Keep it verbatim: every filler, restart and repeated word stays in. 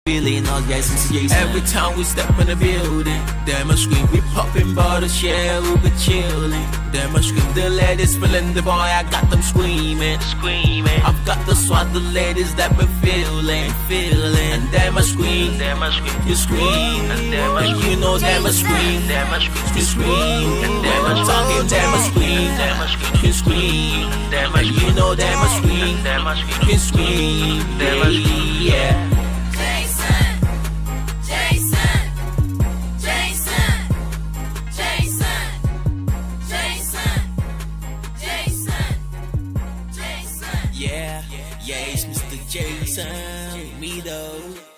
feeling, oh yes, Mr Jason. Every time we step in the building, damn I scream, we popping bottles, yeah, we be chilling. Damn I scream, the ladies feeling the boy, I got them screaming, screaming. I've got the swat, the ladies that be feeling, feeling. And damn I scream, damn I scream, you scream. And damn I scream, you know damn I scream, damn I scream, you scream. And damn I talking, damn I scream, damn I scream, you scream. Damn I, you know damn I scream, damn I scream, you scream, damn I scream, yeah. Yeah, yeah, it's Mr Jason Limido.